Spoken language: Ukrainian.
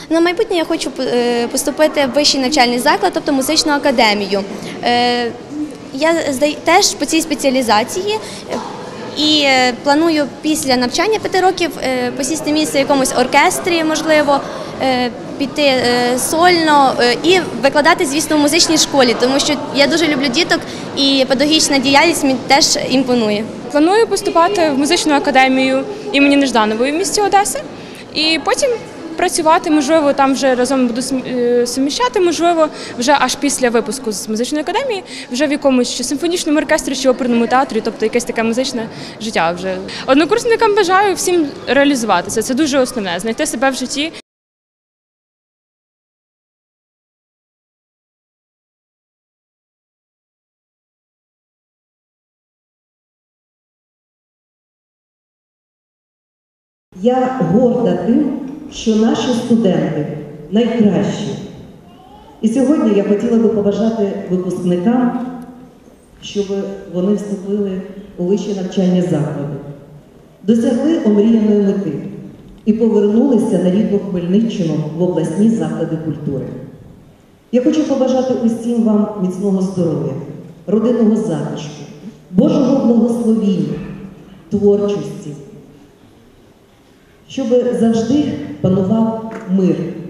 На майбутнє я хочу поступити в вищий навчальний заклад, тобто музичну академію. Я теж по цій спеціалізації і планую після навчання 5 років посісти місце в якомусь оркестрі, можливо, піти сольно і викладати, звісно, в музичній школі, тому що я дуже люблю діток і педагогічна діяльність мені теж імпонує. Планую поступати в музичну академію імені Нежданової в місті Одеси і потім працювати, можливо, там вже разом буду суміщати, можливо, вже аж після випуску з музичної академії, вже в якомусь чи симфонічному оркестрі, чи оперному театрі, тобто якесь таке музичне життя вже. Однокурсникам бажаю всім реалізуватися, це дуже основне, знайти себе в житті. Я горда тим, що наші студенти найкращі. І сьогодні я хотіла би побажати випускникам, щоб вони вступили у вищі навчальні заклади, досягли омріяної мети і повернулися на рідну Хмельниччину в обласні заклади культури. Я хочу побажати усім вам міцного здоров'я, родинного затишку, Божого благословіння, творчості, щоб завжди панував мир